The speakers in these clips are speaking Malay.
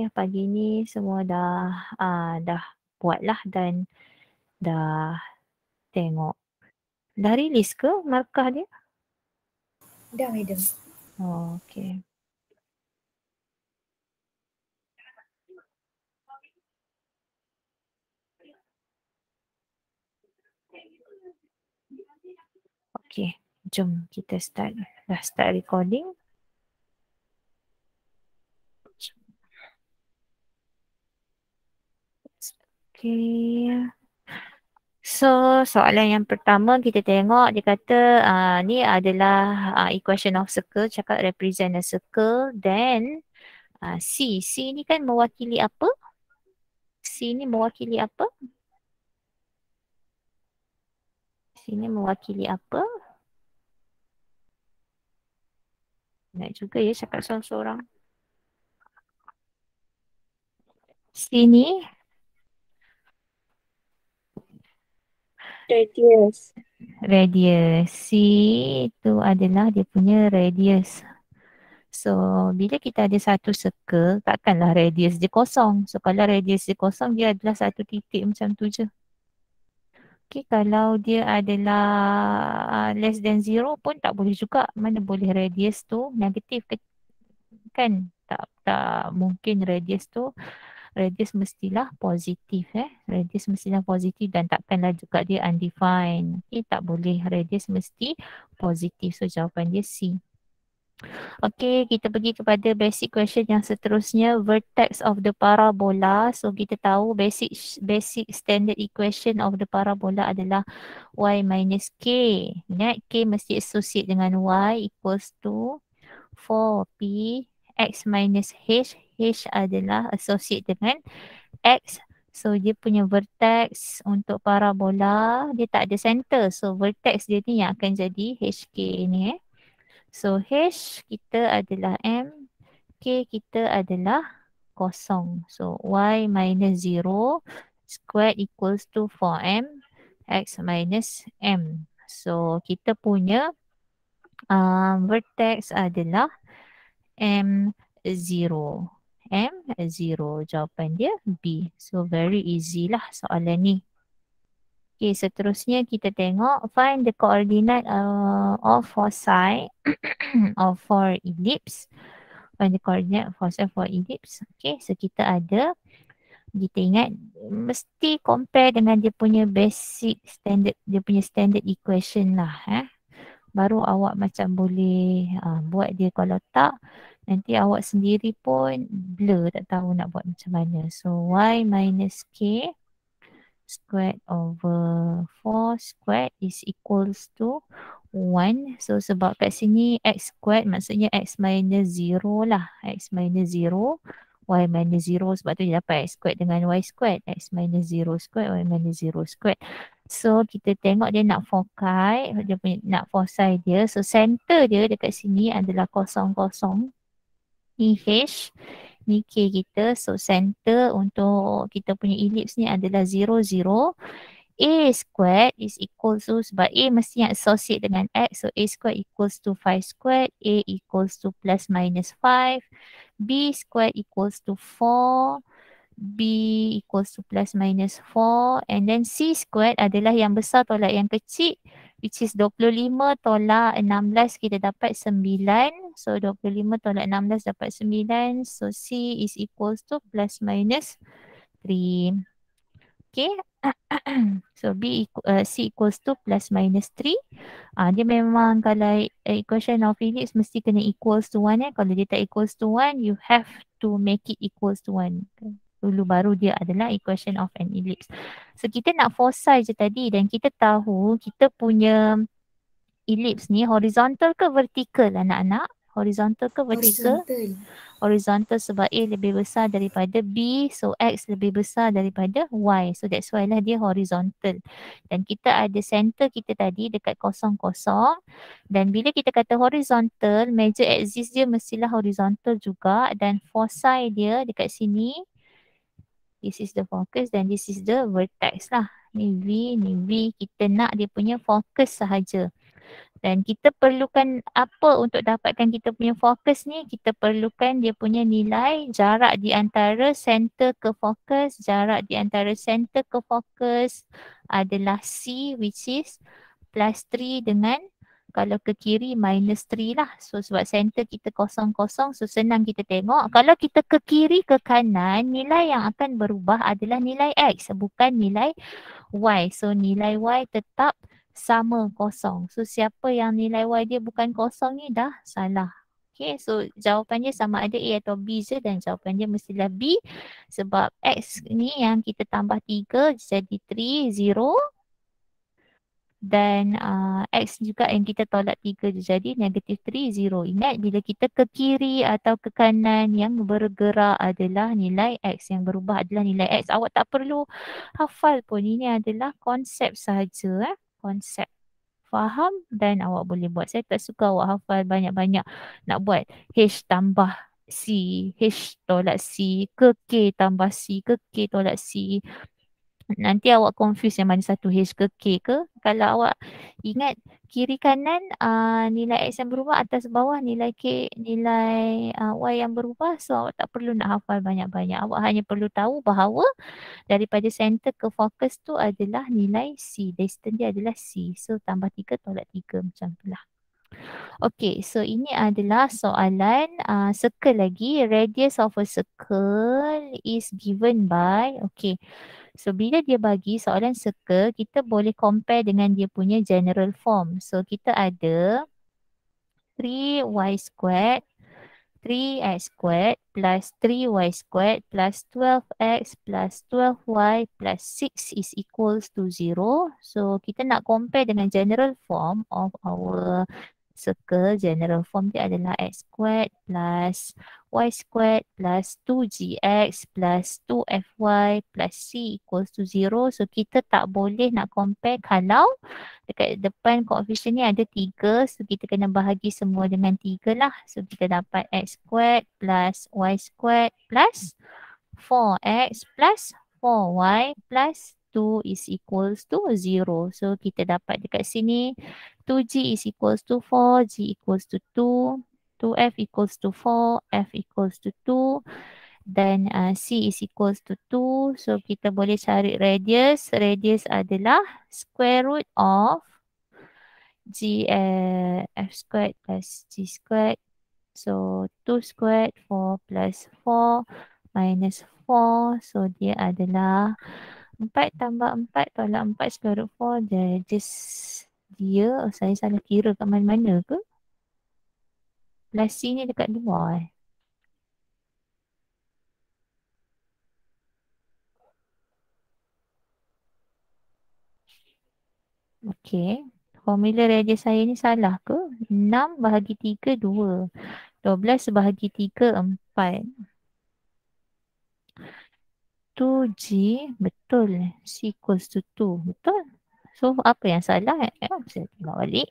pagi ni semua dah buat lah dan dah tengok. Dah rilis ke markah dia? Dah, madam. Oh, okay. Okay, jom kita start. Dah start recording. Okay. So, soalan yang pertama kita tengok dia kata ni adalah equation of circle, cakap represent a circle. Then C ni kan mewakili apa? C ni mewakili apa? C ni mewakili apa? Nak juga ya cakap seorang-seorang. C ni Radius. radius. C itu adalah dia punya radius. So, bila kita ada satu circle, takkanlah radius dia kosong. So, kalau radius dia kosong, dia adalah satu titik macam tu je. Okay, kalau dia adalah less than 0 pun tak boleh juga. Mana boleh radius tu negatif kan? Tak mungkin radius tu. Radius mestilah positif Radius mestilah positif dan takkanlah juga dia undefined. Okay, tak boleh. Radius mesti positif. So, jawapan dia C. Okay, kita pergi kepada basic question yang seterusnya. Vertex of the parabola. So, kita tahu basic standard equation of the parabola adalah y minus k. Ingat, k mesti associate dengan y equals to 4p x minus h. H adalah associate dengan x. So, dia punya vertex untuk parabola, dia tak ada center. So, vertex dia ni yang akan jadi hk ni So, H kita adalah M, K kita adalah kosong. So, Y minus 0 squared equals to 4M X minus M. So, kita punya vertex adalah M0. M0, jawapan dia B. So, very easy lah soalan ni. Okay, seterusnya kita tengok find the coordinate of foci of for ellipse. Find the coordinate of foci for ellipse. Okay, so kita ingat mesti compare dengan dia punya basic standard, dia punya standard equation lah. Baru awak macam boleh buat dia. Kalau tak, nanti awak sendiri pun blur, tak tahu nak buat macam mana. So, y minus k squared over 4 squared is equals to 1. So, sebab kat sini x squared maksudnya x minus 0 lah. X minus 0, y minus 0. Sebab tu dia dapat x squared dengan y squared. X minus 0 squared, y minus 0 squared. So, kita tengok dia nak foci, dia punya nak foci dia. So, center dia dekat sini adalah 0, 0. Ni H. Ni K kita. So, center untuk kita punya ellipse ni adalah 0, 0. A squared is equals to, sebab A mesti yang associate dengan X. So, A squared equals to 5 squared. A equals to plus minus 5. B squared equals to 4. B equals to plus minus 4. And then C squared adalah yang besar tolak yang kecil. Which is 25 tolak 16 kita dapat 9. So 25 tolak 16 dapat 9. So C is equals to plus minus 3. Okay. So C equals to plus minus 3. Dia memang kalau equation of ellipse mesti kena equals to 1. Kalau dia tak equals to 1, you have to make it equals to 1. Dulu baru dia adalah equation of an ellipse. So kita nak foci je tadi dan kita tahu kita punya ellipse ni horizontal ke vertical anak-anak? Horizontal ke vertical? Horizontal sebab A lebih besar daripada B. So X lebih besar daripada Y. So that's why lah dia horizontal. Dan kita ada center kita tadi dekat 0, 0. Dan bila kita kata horizontal, major axis dia mestilah horizontal juga. Dan foci dia dekat sini. This is the focus dan this is the vertex lah. Ni V, ni V. Kita nak dia punya focus sahaja. Dan kita perlukan apa untuk dapatkan kita punya fokus ni? Kita perlukan dia punya nilai jarak di antara center ke fokus. Jarak di antara center ke fokus adalah C, which is plus 3 dengan kalau ke kiri minus 3 lah. So sebab center kita kosong-kosong, so senang kita tengok. Kalau kita ke kiri ke kanan, nilai yang akan berubah adalah nilai X, bukan nilai Y. So nilai Y tetap sama kosong. So siapa yang nilai Y dia bukan kosong ni dah salah. Okay, so jawapannya sama ada A atau B je, dan jawapan dia mestilah B sebab X ni yang kita tambah 3 jadi 3, 0. Dan X juga yang kita tolak 3 je jadi negative 3, 0. Ingat bila kita ke kiri atau ke kanan, yang bergerak adalah nilai X. Yang berubah adalah nilai X. Awak tak perlu hafal pun. Ini adalah konsep sahaja. Konsep. Faham dan awak boleh buat. Saya tak suka awak hafal banyak-banyak. Nak buat H tambah C, H tolak C, ke K tambah C, ke K tolak C. Nanti awak confuse yang mana satu H ke K ke. Kalau awak ingat kiri kanan nilai X yang berubah, atas bawah nilai K, nilai Y yang berubah. So awak tak perlu nak hafal banyak-banyak. Awak hanya perlu tahu bahawa daripada center ke fokus tu adalah nilai C. Distance dia adalah C. So tambah 3 tolak 3 macam tu lah. Okay, so ini adalah soalan circle lagi. Radius of a circle is given by, okay. So bila dia bagi soalan circle, kita boleh compare dengan dia punya general form. So kita ada 3y squared 3x squared plus 3y squared plus 12x plus 12y plus 6 is equals to 0. So kita nak compare dengan general form of our circle. General form dia adalah x squared plus y squared plus 2gx plus 2fy plus c equals to 0. So kita tak boleh nak compare kalau dekat depan koefisien ni ada 3. So kita kena bahagi semua dengan 3 lah. So kita dapat x squared plus y squared plus 4x plus 4y plus 2 is equals to 0. So kita dapat dekat sini 2g is equals to 4, g equals to 2, 2f equals to 4, f equals to 2 dan c is equals to 2. So kita boleh cari radius. Radius adalah square root of g f squared plus g squared. So 2 squared 4 plus 4 minus 4. So dia adalah 4 tambah 4 tolak 4 square root 4. Dia saya salah kira kat mana-mana ke? Plus C ni dekat luar Okay. Formula radius saya ni salah ke? 6 bahagi 3, 2. 12 bahagi 3, 4. 2G, betul. C equals to 2, betul. So, apa yang salah? Saya tengok balik.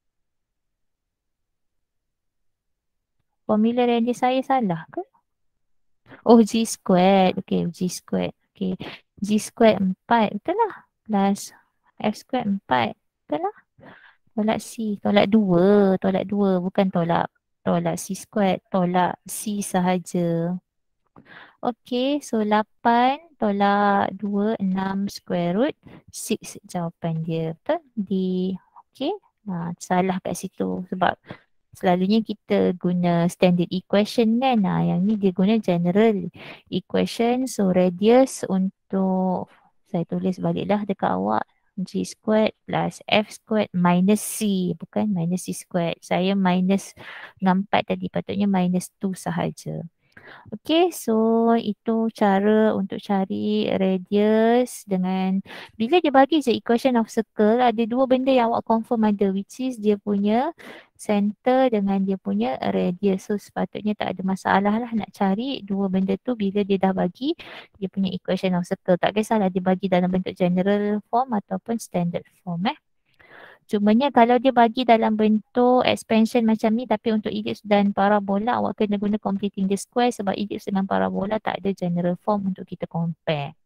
Formula radius saya salah ke? Oh, G squared. Okay, G squared. Okay, G squared 4, betul lah. Plus F squared 4, betul lah. Tolak C, tolak 2, bukan tolak C squared, tolak C sahaja. Okay, so 8 tolak 2, 6 square root 6 jawapan dia, betul? D. Okay, salah kat situ sebab selalunya kita guna standard equation kan. Yang ni dia guna general equation. So radius untuk, saya tulis baliklah dekat awak, G squared plus F squared minus C. Bukan minus C squared. Saya minus dengan 4 tadi. Patutnya minus 2 sahaja. Okay, so itu cara untuk cari radius dengan bila dia bagi je equation of circle, ada dua benda yang awak confirm ada, which is dia punya center dengan dia punya radius. So sepatutnya tak ada masalah lah nak cari dua benda tu bila dia dah bagi dia punya equation of circle. Tak kisahlah dia bagi dalam bentuk general form ataupun standard form Cumanya kalau dia bagi dalam bentuk expansion macam ni tapi untuk ellipse dan parabola awak kena guna completing the square sebab ellipse dengan parabola tak ada general form untuk kita compare.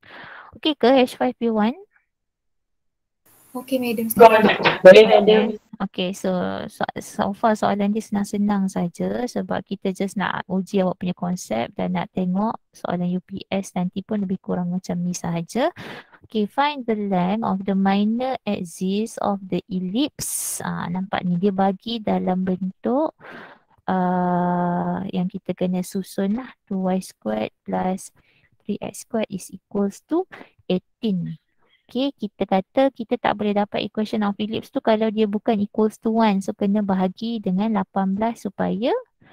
Okey ke H5P1? Okey, madam. Boleh, madam. Okay, so far soalan dia senang-senang saja sebab kita just nak uji awak punya konsep dan nak tengok soalan UPS nanti pun lebih kurang macam ni sahaja. Okay, find the length of the minor axis of the ellipse. Nampak ni dia bagi dalam bentuk yang kita kena susun lah. 2y squared plus 3x squared is equals to 18. Okay, kita kata kita tak boleh dapat equation of ellipse tu kalau dia bukan equals to 1. So, kena bahagi dengan 18 supaya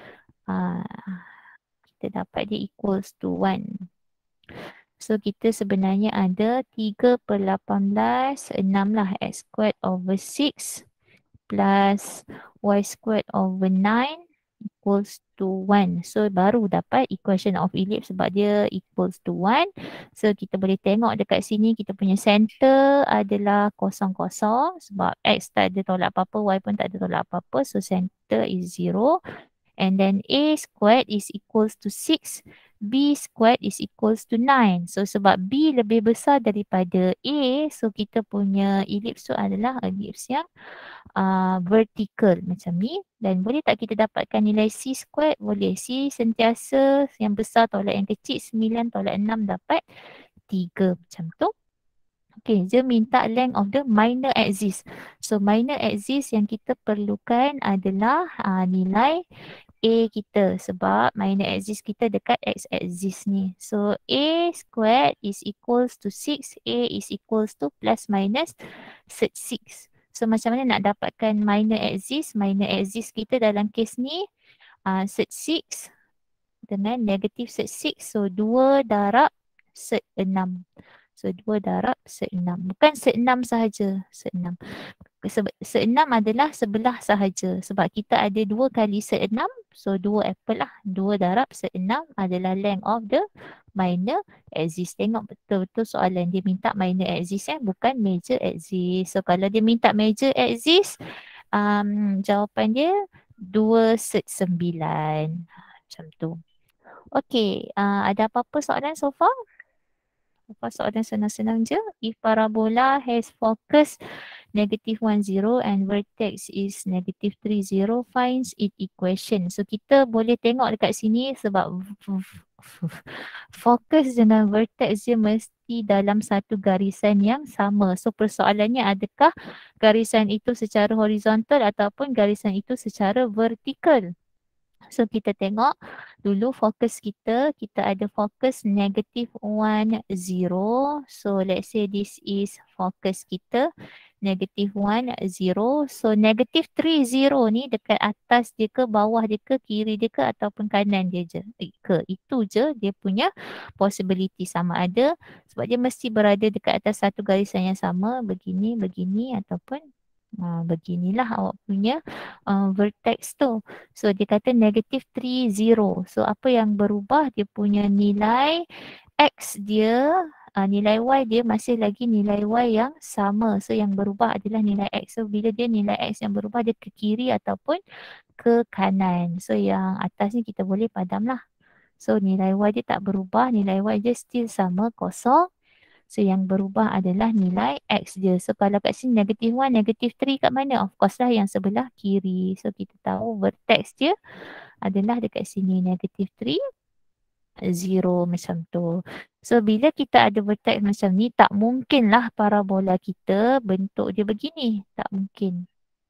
kita dapat dia equals to 1. So, kita sebenarnya ada 3 per 18, 6 lah. X squared over 6 plus y squared over 9 equals to 1. So, baru dapat equation of ellipse sebab dia equals to 1. So, kita boleh tengok dekat sini kita punya center adalah kosong-kosong sebab x tak ada tolak apa-apa, y pun tak ada tolak apa-apa. So, center is 0. And then a squared is equals to 6. B squared is equals to 9. So, sebab B lebih besar daripada A, so kita punya ellipse tu adalah ellipse yang vertical macam ni. Dan boleh tak kita dapatkan nilai C squared? Boleh. C sentiasa yang besar tolak yang kecil. 9 tolak 6 dapat 3 macam tu. Okay, dia minta length of the minor axis. So, minor axis yang kita perlukan adalah nilai A kita sebab minor axis kita dekat x axis ni. So, A squared is equals to 6. A is equals to plus minus 6. So, macam mana nak dapatkan minor axis? Minor axis kita dalam kes ni 6 dengan negatif 6. So, 2 darab 6. So, 2 darab 6. Bukan 6 sahaja. 6. 6 adalah sebelah sahaja. Sebab kita ada 2 kali 6. So, 2 apple lah. 2 darab 6 adalah length of the minor axis. Tengok betul-betul soalan dia minta minor axis bukan major axis. So, kalau dia minta major axis, jawapan dia 2/9. Macam tu. Okay, ada apa-apa soalan so far? Soalan senang-senang je. If parabola has focus negative 1, 0 and vertex is negative 3, 0, finds its equation. So, kita boleh tengok dekat sini sebab fokus dengan vertex dia mesti dalam satu garisan yang sama. So, persoalannya adakah garisan itu secara horizontal ataupun garisan itu secara vertikal? So, kita tengok dulu fokus kita ada fokus negative 1, 0. So, let's say this is fokus kita negative 1, 0. So, negative 3, 0 ni dekat atas dia ke, bawah dia ke, kiri dia ke ataupun kanan dia je ke. Itu je dia punya possibility sama ada sebab dia mesti berada dekat atas satu garisan yang sama begini, begini ataupun beginilah awak punya vertex tu. So, dia kata negative 3, 0. So, apa yang berubah? Dia punya nilai X dia, nilai Y dia masih lagi nilai Y yang sama. So, yang berubah adalah nilai X. So, bila dia nilai X yang berubah, dia ke kiri ataupun ke kanan. So, yang atas ni kita boleh padam lah. So, nilai Y dia tak berubah. Nilai Y dia still sama, kosong. So, yang berubah adalah nilai X dia. So, kalau kat sini negative 1, negative 3 kat mana? Of course lah yang sebelah kiri. So, kita tahu vertex dia adalah dekat sini negative 3, 0 macam tu. So, bila kita ada vertex macam ni, tak mungkin lah parabola kita bentuk dia begini. Tak mungkin.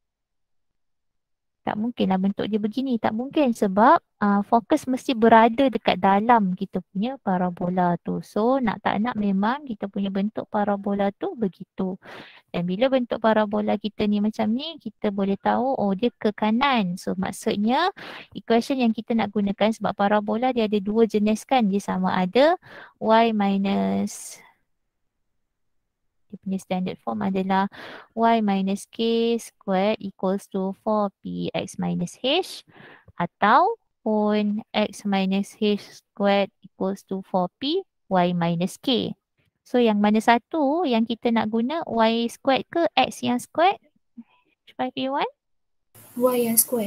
Tak mungkin lah bentuk dia begini. Tak mungkin sebab fokus mesti berada dekat dalam kita punya parabola tu. So, nak tak nak memang kita punya bentuk parabola tu begitu. Dan bila bentuk parabola kita ni macam ni, kita boleh tahu, oh dia ke kanan. So, maksudnya equation yang kita nak gunakan sebab parabola dia ada dua jenis kan. Dia sama ada y minus, dia punya standard form adalah y minus k squared equals to 4px minus h ataupun x minus h squared equals to 4p y minus k. So, yang mana satu yang kita nak guna? Y squared ke X yang squared? 5p1? Y yang square.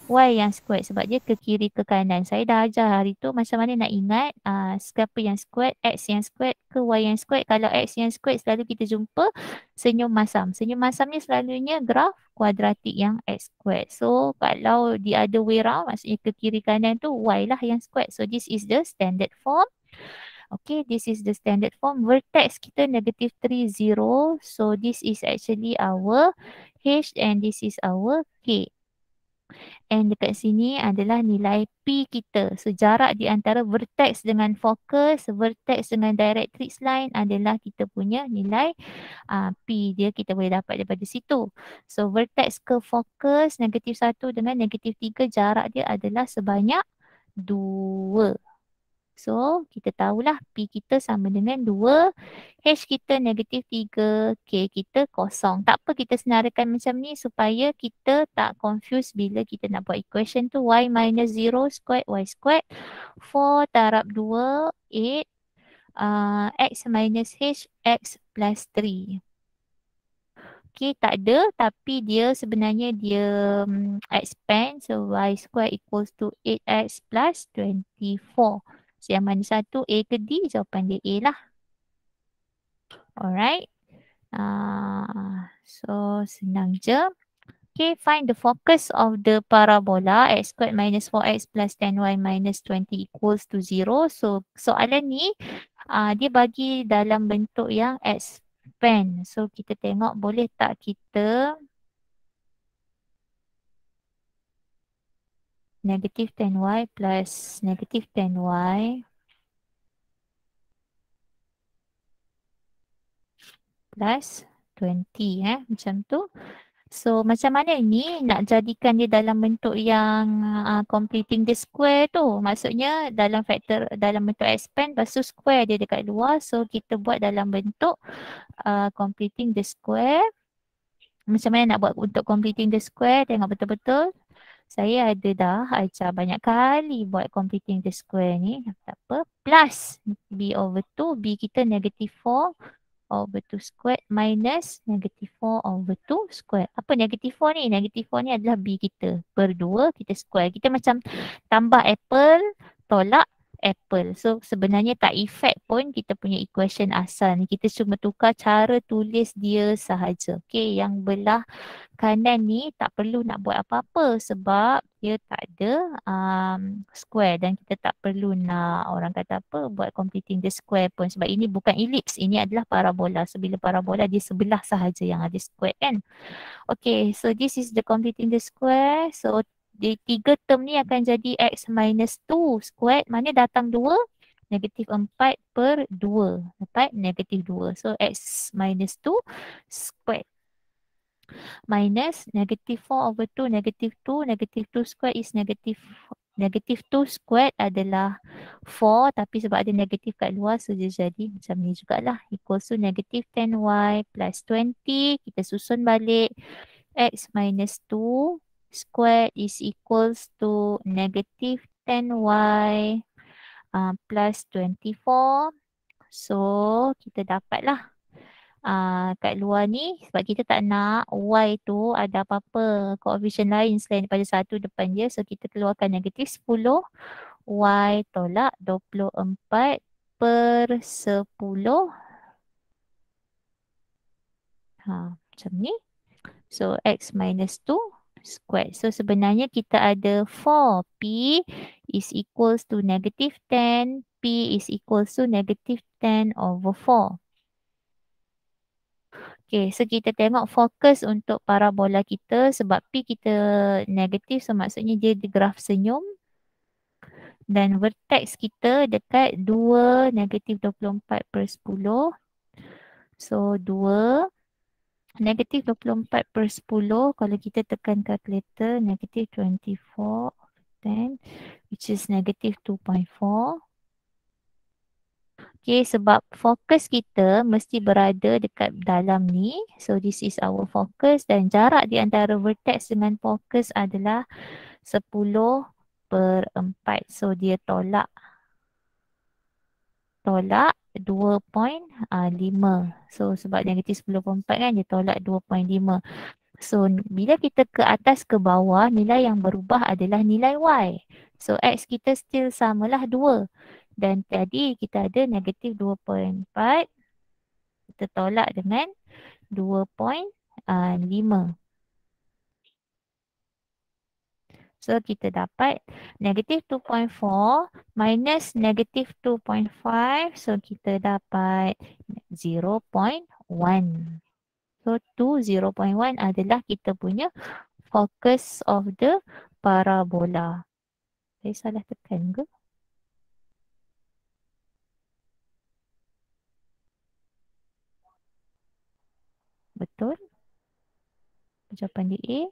Y yang squared sebab dia ke kiri ke kanan. Saya dah ajar hari tu macam mana nak ingat siapa yang squared, X yang squared ke Y yang squared. Kalau X yang squared selalu kita jumpa senyum masam. Senyum masam ni selalunya graf kuadratik yang X squared. So kalau the other way round maksudnya ke kiri kanan tu Y lah yang squared. So this is the standard form. Okay, this is the standard form. Vertex kita negative 3, 0. So this is actually our H and this is our K. And dekat sini adalah nilai P kita. So jarak di antara vertex dengan fokus, vertex dengan directrix line adalah kita punya nilai P dia kita boleh dapat daripada situ. So vertex ke fokus negatif 1 dengan negatif 3 jarak dia adalah sebanyak 2. So, kita tahulah P kita sama dengan 2, H kita negatif 3, K kita kosong. Tak apa kita senarakan macam ni supaya kita tak confuse bila kita nak buat equation tu. Y minus 0 squared, Y squared. 4 darab 2, 8. X minus H, X plus 3. Okay, tak ada tapi dia sebenarnya dia expand. So, Y squared equals to 8X plus 24. So, yang mana satu A ke D? Jawapan dia A lah. Alright. So, senang je. Okay, find the focus of the parabola x squared minus 4x plus 10y minus 20 equals to 0. So, soalan ni dia bagi dalam bentuk yang expand. So, kita tengok boleh tak kita negative 10y plus negative 10y plus 20 macam tu. So macam mana ni nak jadikan dia dalam bentuk yang completing the square tu. Maksudnya dalam factor dalam bentuk expand lepas tu square dia dekat luar. So kita buat dalam bentuk completing the square. Macam mana nak buat untuk completing the square? Tengok betul-betul. Saya ada dah ajar banyak kali buat completing the square ni. Tak apa. Plus B over 2. B kita negative 4 over 2 squared minus negative 4 over 2 squared. Apa negative 4 ni? Negative 4 ni adalah B kita. Per 2 kita square. Kita macam tambah apple, tolak apple. So sebenarnya tak effect pun kita punya equation asal ni. Kita cuma tukar cara tulis dia sahaja. Okay, yang belah kanan ni tak perlu nak buat apa-apa sebab dia tak ada square dan kita tak perlu nak orang kata apa buat completing the square pun sebab ini bukan ellipse, ini adalah parabola. So bila parabola dia sebelah sahaja yang ada square kan. Okay, so this is the completing the square. So di 3 term ni akan jadi x minus 2 square. Mana datang 2? Negatif 4 per 2. Dapat negatif 2. So x minus 2 square. Minus negative 4 over 2, negative 2, negative 2 square is negative 2 square adalah 4 tapi sebab ada negatif kat luar so dia jadi macam ni jugalah equals to negative 10y plus 20. Kita susun balik x minus 2 square is equals to negative 10y plus 24. So kita dapatlah kat luar ni sebab kita tak nak Y tu ada apa-apa koefisien lain selain daripada 1 depan dia. So kita keluarkan negatif 10 Y tolak 24 per 10. Macam ni. So X minus 2 squared. So sebenarnya kita ada 4P is equals to negative 10. P is equals to negative 10 over 4. Okay, so kita tengok fokus untuk parabola kita sebab P kita negatif, so maksudnya dia di graf senyum. Dan vertex kita dekat 2 negatif 24 per 10. So 2 negatif 24 per 10 kalau kita tekan calculator negatif 24 10 which is negative 2.4. Okay, sebab fokus kita mesti berada dekat dalam ni. So, this is our focus dan jarak di antara vertex dengan fokus adalah 10 per 4. So, dia tolak 2.5. So, sebab negatif 10 per 4 kan, dia tolak 2.5. So, bila kita ke atas ke bawah, nilai yang berubah adalah nilai Y. So, X kita still samalah 2. Dan tadi kita ada negatif 2.4. Kita tolak dengan 2.5. So, kita dapat negatif 2.4 minus negatif 2.5. So, kita dapat 0.1. So, 0.1 adalah kita punya focus of the parabola. Saya salah tekan ke? Betul? Jawapan dia A.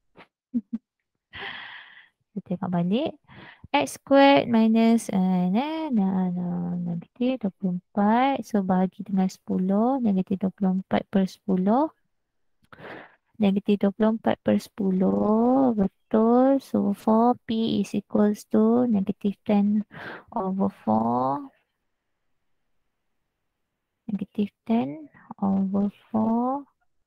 Kita tengok balik. X squared minus negatif 24. So, bahagi dengan 10. Negatif 24 per 10. Negatif 24 per 10. Betul. So, 4P is equals to negatif 10 over 4. Negatif 10 over 4.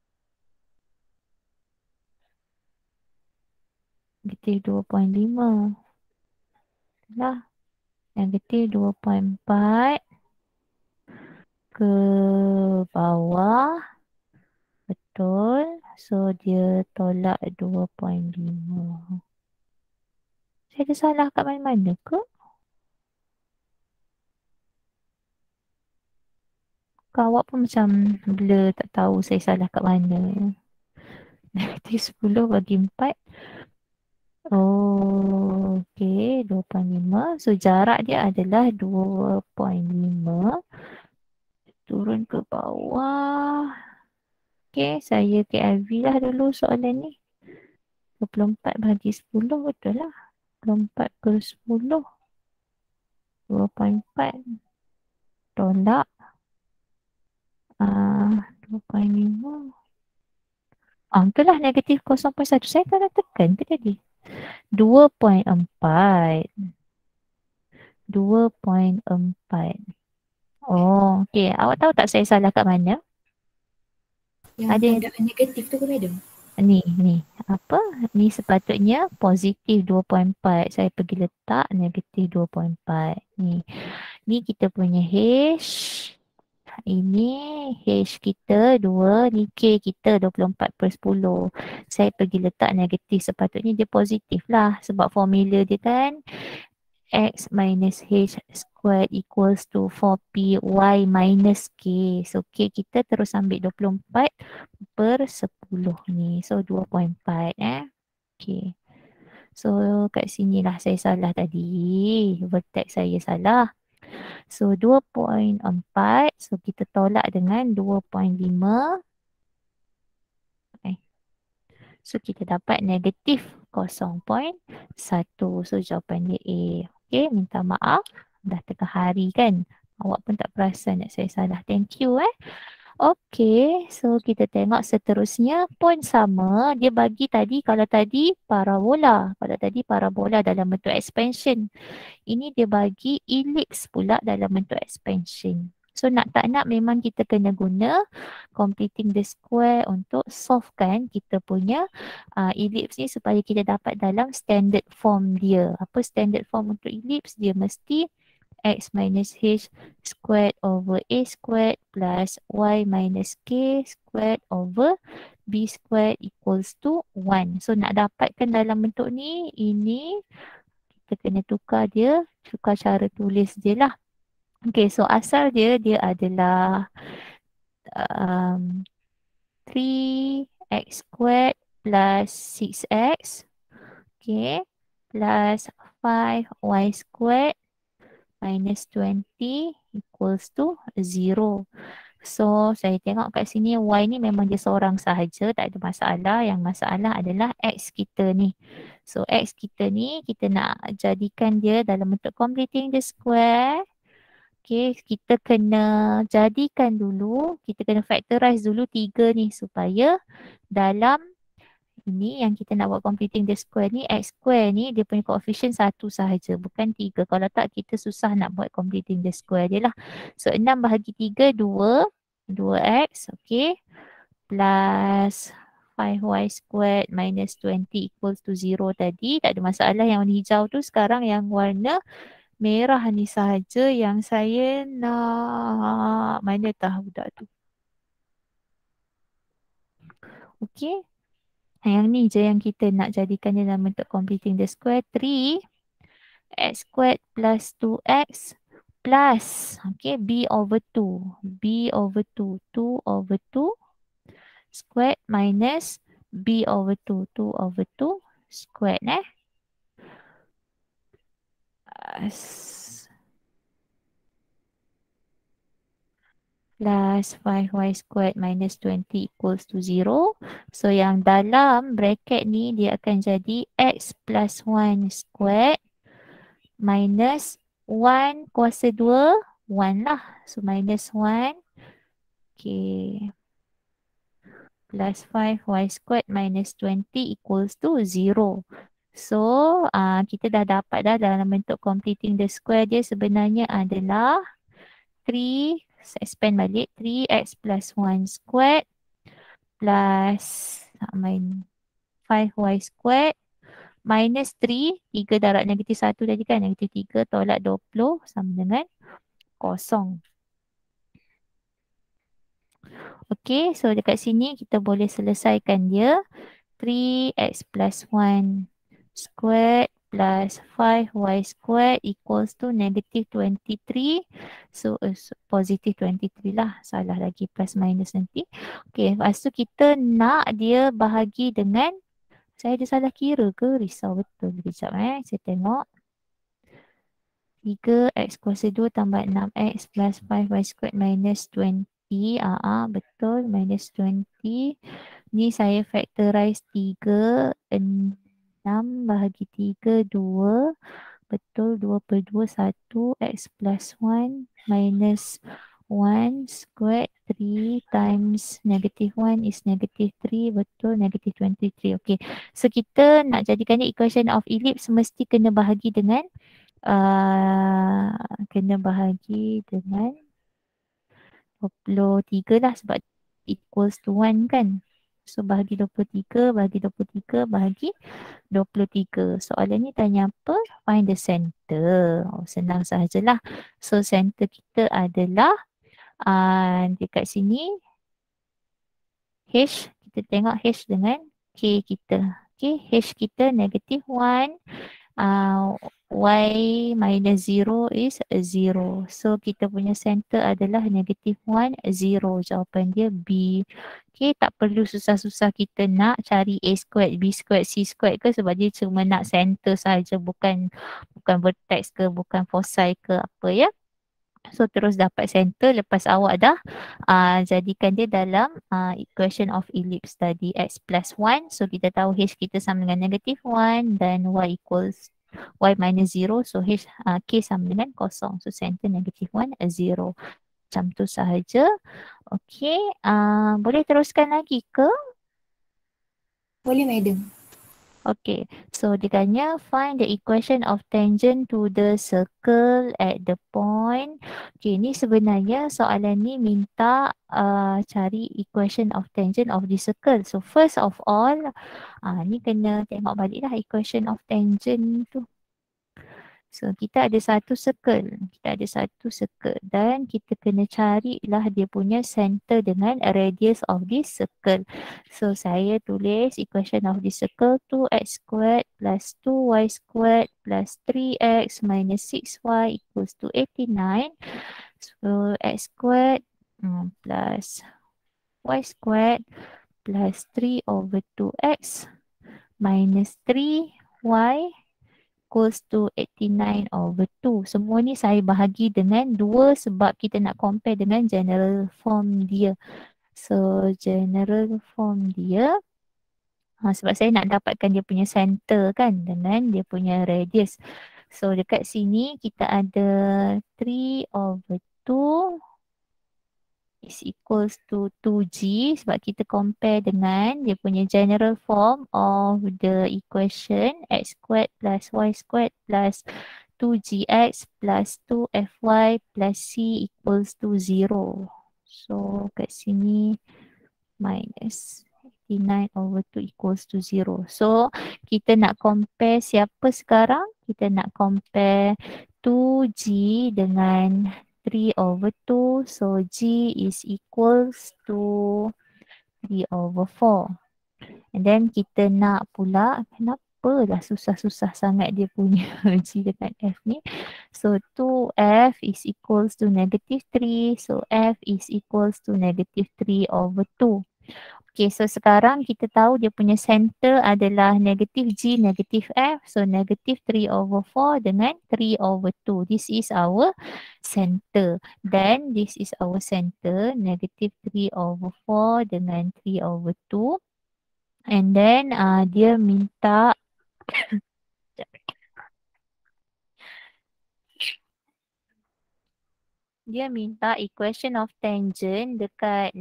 Negatif 2.5. Lah. Negatif 2.4 ke bawah. Betul. So, dia tolak 2.5. Saya ada salah kat mana-mana ke? Awak pun macam blur, tak tahu saya salah kat mana. Negatif 10 bagi 4. Oh, okey. 2.5. So, jarak dia adalah 2.5. Turun ke bawah. Okey, saya KIV lah dulu soalan ni. 24 bagi 10 betul lah. 24 per 10. 2.4. Tolak. 2.5. Itulah negatif 0.1. Saya tak nak tekan ke tadi? 2.4. 2.4. Oh, okey. Awak tahu tak saya salah kat mana? Yang Ada tandaan negatif tu ke madam? ni. Apa? Ni sepatutnya positif 2.4. Saya pergi letak negatif 2.4. Ni kita punya H. Ini H kita 2. Ni K kita 24 per 10. Saya pergi letak negatif. Sepatutnya dia positif lah. Sebab formula dia kan X minus H squared equals to 4P Y minus K. So, K kita terus ambil 24 per 10 ni. So, 2.4 Okay. So, kat sinilah saya salah tadi. Vertex saya salah. So, 2.4. So, kita tolak dengan 2.5. So, kita dapat negatif 0.1. So, jawapan dia A. Okay, minta maaf. Dah tengah hari kan. Awak pun tak perasan nak saya salah. Thank you Okay, so kita tengok seterusnya pun sama. Dia bagi tadi, kalau tadi parabola. Kalau tadi parabola dalam bentuk expansion. Ini dia bagi ellipse pula dalam bentuk expansion. So nak tak nak memang kita kena guna completing the square untuk solvekan kita punya ellipse ni supaya kita dapat dalam standard form dia. Apa standard form untuk ellipse? Dia mesti x minus h squared over a squared plus y minus k squared over b squared equals to 1. So nak dapatkan dalam bentuk ni, ini kita kena tukar cara tulis dia lah. Okay, so asal dia adalah 3x squared plus 6x, okay, plus 5y squared minus 20 equals to 0. So, saya tengok kat sini y ni memang dia seorang sahaja, tak ada masalah. Yang masalah adalah x kita ni. So, x kita ni kita nak jadikan dia dalam bentuk completing the square. Okay, kita kena jadikan dulu, kita kena factorize dulu 3 ni supaya dalam ini yang kita nak buat completing the square ni, x square ni dia punya coefficient 1 sahaja, bukan 3. Kalau tak kita susah nak buat completing the square dia lah. So 6 bahagi 3, 2. 2x, okay. Plus 5y squared minus 20 equals to 0 tadi. Tak ada masalah yang warna hijau tu. Sekarang yang warna merah ni sahaja yang saya nak. Mana tahu budak tu. Okey. Yang ni je yang kita nak jadikan dia dalam bentuk completing the square. 3x squared plus 2x plus, okay, b over 2. b over 2. 2 over 2 squared minus b over 2. 2 over 2 squared plus 5y squared minus 20 equals to 0. So yang dalam bracket ni dia akan jadi x plus 1 squared minus 1 kuasa 2, 1 lah. So minus 1. Okay. Plus 5y squared minus 20 equals to 0. So, kita dah dapat dah dalam bentuk completing the square dia sebenarnya adalah 3, saya expand balik, 3x plus 1 squared plus 5y squared minus 3, 3 darab negatif 1 tadi kan, negatif 3 tolak 20 sama dengan kosong. Okay, so dekat sini kita boleh selesaikan dia. 3x plus 1 squared plus 5y squared equals to negative 23. So, positive 23 lah. Salah lagi plus minus nanti. Okay, lepas tu kita nak dia bahagi dengan, saya ada salah kira ke? Risau betul. Sekejap saya tengok. 3x kuasa 2 tambah 6x plus 5y squared minus 20. Betul. Minus 20. Ni saya factorize 3. 6 bahagi 3, 2. Betul. 2 per 2, 1. X plus 1 minus 1 squared 3 times negative 1 is negative 3. Betul. Negative 23. Okay. So kita nak jadikan dia equation of ellipse mesti kena bahagi dengan 23 lah sebab equals to 1 kan. So bahagi 23, bahagi 23, bahagi 23. Soalan ni tanya apa? Find the center. Senang sahajalah. So center kita adalah dekat sini H. Kita tengok H dengan K kita. Okay, H kita negative 1. Y minus 0 is 0. So, kita punya center adalah negative 1, 0. Jawapan dia B. Okay, tak perlu susah-susah kita nak cari A squared, B squared, C squared ke sebab dia cuma nak center saja, bukan vertex ke, bukan foci ke apa ya. So, terus dapat center lepas awak dah jadikan dia dalam equation of ellipse tadi x plus 1. So, kita tahu H kita sama dengan negative 1 dan Y equals Y minus 0. So, K sama dengan kosong. So, center negative 1, 0. Macam tu sahaja. Okay. Boleh teruskan lagi ke? Boleh, madam. Okay, so dia tanya find the equation of tangent to the circle at the point. Okay, ni sebenarnya soalan ni minta cari equation of tangent of the circle. So first of all, ni kena tengok balik lah equation of tangent tu. So kita ada satu circle. Dan kita kena carilah dia punya center dengan radius of this circle. So saya tulis equation of this circle 2x squared plus 2y squared plus 3x minus 6y equals to 89. So x squared plus y squared plus 3 over 2x minus 3y equals to 89 over 2. Semua ni saya bahagi dengan 2 sebab kita nak compare dengan general form dia. So, general form dia, sebab saya nak dapatkan dia punya center kan dengan dia punya radius. So, dekat sini kita ada 3 over 2 is equals to 2g sebab kita compare dengan dia punya general form of the equation x squared plus y squared plus 2gx plus 2fy plus c equals to 0. So kat sini minus 39/2 equals to 0. So, kita nak compare siapa sekarang? Kita nak compare 2G dengan 3/2. So, G is equals to 3/4. And then kita nak pula, kenapa lah susah-susah sangat dia punya G dengan F ni. So 2F is equals to -3. So F is equals to -3/2. Okay, so sekarang kita tahu dia punya center adalah -G, -F. So -3/4 dengan 3/2. This is our center. Then this is our center, -3/4 dengan 3/2. And then dia minta equation of tangent dekat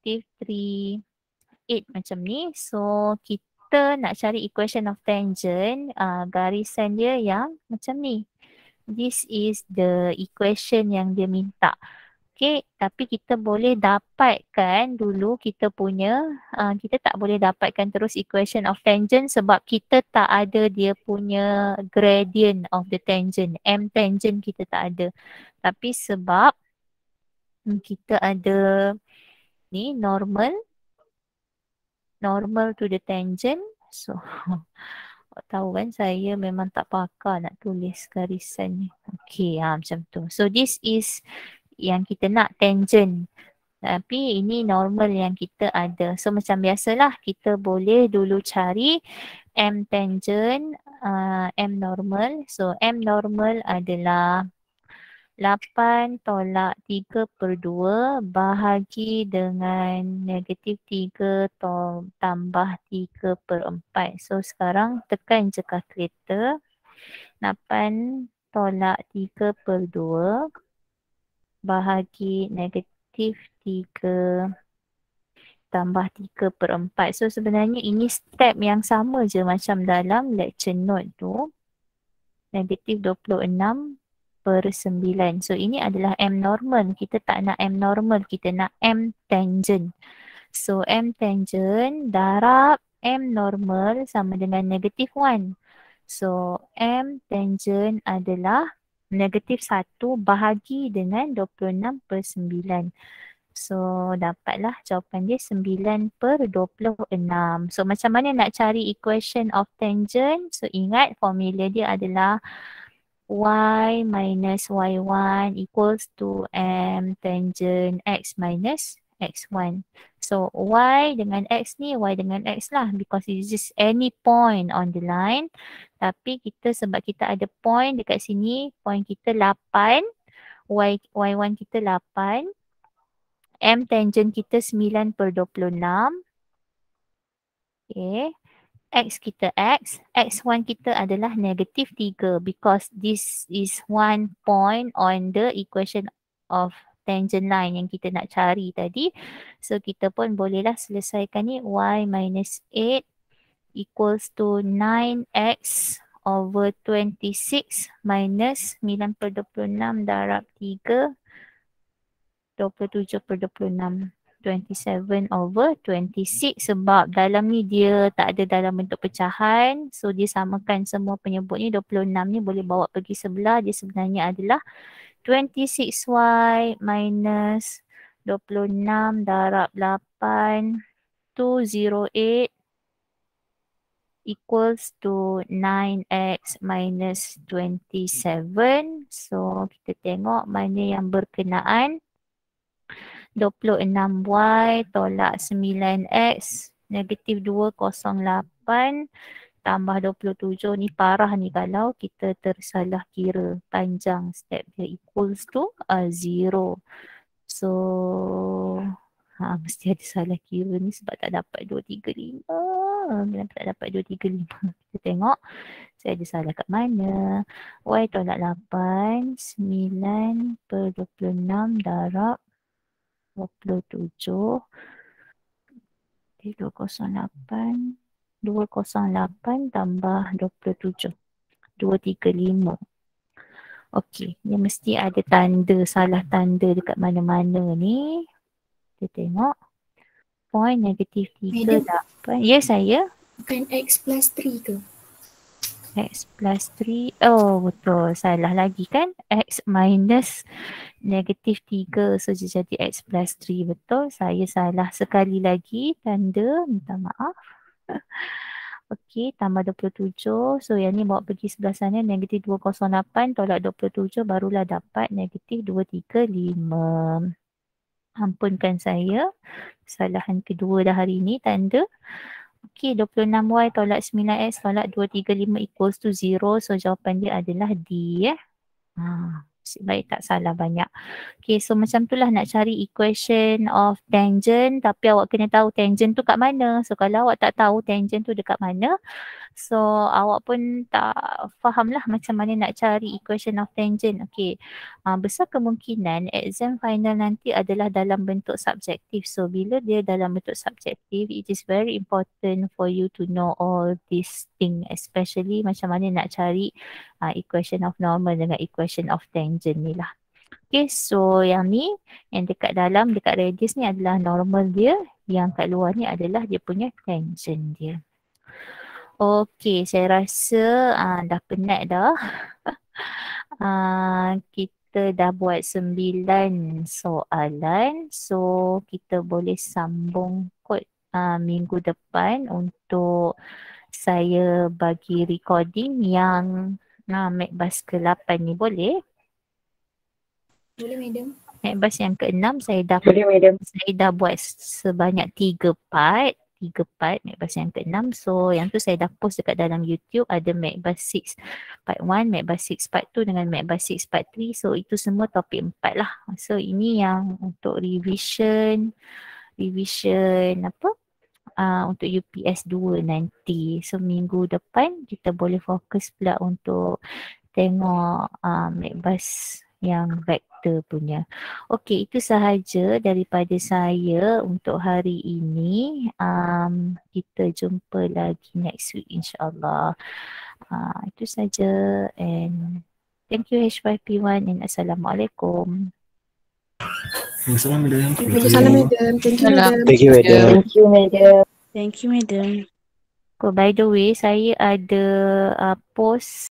-3/8 macam ni. So kita nak cari equation of tangent, garisan dia yang macam ni. This is the equation yang dia minta. Okay, tapi kita boleh dapatkan dulu kita punya, kita tak boleh dapatkan terus equation of tangent sebab kita tak ada dia punya gradient of the tangent. M tangent kita tak ada. Tapi sebab kita ada ni normal to the tangent. So, tahu kan saya memang tak pakar nak tulis garisan ni. Okay, macam tu. So, this is yang kita nak tangent. Tapi ini normal yang kita ada. So macam biasalah kita boleh dulu cari M tangent, M normal. So M normal adalah 8 tolak 3/2 bahagi dengan -3 tambah 3/4. So sekarang tekan je kalkulator. 8 tolak 3/2 bahagi -3 tambah 3/4. So sebenarnya ini step yang sama je macam dalam lecture note tu. -26/9. So ini adalah M normal. Kita tak nak M normal. Kita nak M tangent. So M tangent darab M normal sama dengan -1. So M tangent adalah -1 bahagi dengan 26/9. So dapatlah jawapan dia 9/26. So macam mana nak cari equation of tangent? So ingat formula dia adalah y minus y1 equals to M tangent x minus x1. So y dengan x ni y dengan x lah because it's just any point on the line. Tapi kita sebab kita ada point dekat sini, point kita 8, y1 kita 8, M tangent kita 9/26. Okay. X kita X, X1 kita adalah -3 because this is one point on the equation of tangent line yang kita nak cari tadi. So kita pun bolehlah selesaikan ni y minus 8 equals to 9x over 26 minus 9/26 darab 3, 27/26. 27/26 sebab dalam ni dia tak ada dalam bentuk pecahan. So dia samakan semua penyebut ni. 26 ni boleh bawa pergi sebelah. Dia sebenarnya adalah 26y minus 26 darab 8 208 equals to 9x minus 27. So kita tengok mana yang berkenaan. 26y tolak 9x -208 tambah 27. Ni parah ni kalau kita tersalah kira panjang step dia equals to 0. So mesti ada salah kira ni sebab tak dapat 235. Kenapa tak dapat 235? Kita tengok saya ada salah kat mana. Y tolak 8 9/26 darab 27 208 tambah 27 235. Okey, dia mesti ada tanda, salah tanda dekat mana-mana ni. Kita tengok point negatif 3 Madam. 8. Ya saya. Bukan X plus 3 ke? X plus 3. Oh betul. Salah lagi kan. X minus negatif 3. So dia jadi X plus 3. Betul. Saya salah sekali lagi. Tanda. Minta maaf. Okey. Tambah 27. So yang ni bawa pergi sebelah sana. Negatif 208. Tolak 27. Barulah dapat negatif 235. Ampunkan saya. Kesalahan kedua dah hari ni. Tanda. Okey, 26Y tolak 9X tolak 235 equals to 0. So jawapan dia adalah D ya. Nasib baik tak salah banyak. Okay, so macam tu lah nak cari equation of tangent. Tapi awak kena tahu tangent tu kat mana. So kalau awak tak tahu tangent tu dekat mana, so awak pun tak faham lah macam mana nak cari equation of tangent. Okay, besar kemungkinan exam final nanti adalah dalam bentuk subjektif. So bila dia dalam bentuk subjektif, it is very important for you to know all these things. Especially macam mana nak cari equation of normal dengan equation of tangent ni lah. Okay, so yang ni, yang dekat dalam, dekat radius ni adalah normal dia. Yang kat luar ni adalah dia punya tangent dia. Okay, saya rasa dah penat dah. Kita dah buat 9 soalan. So, kita boleh sambung kot minggu depan untuk saya bagi recording yang Macbus ke-8 ni boleh? Boleh, madam. Macbus yang ke-6 saya dah buat sebanyak 3 part. 3 part Macbus yang ke-6. So yang tu saya dah post dekat dalam YouTube. Ada Macbus 6 part 1, Macbus 6 part 2 dengan Macbus 6 part 3. So itu semua topik 4 lah. So ini yang untuk revision apa? Untuk UPS 2 nanti. So minggu depan kita boleh fokus pula untuk tengok Macbus yang vektor punya. Okey, itu sahaja daripada saya untuk hari ini. Kita jumpa lagi next week insyaAllah. Itu saja and thank you HYP1 and Assalamualaikum. Assalamualaikum, madam. Waalaikumsalam, madam. Thank you, madam. Thank you, madam. Thank you, madam. Thank you, madam. By the way, saya ada post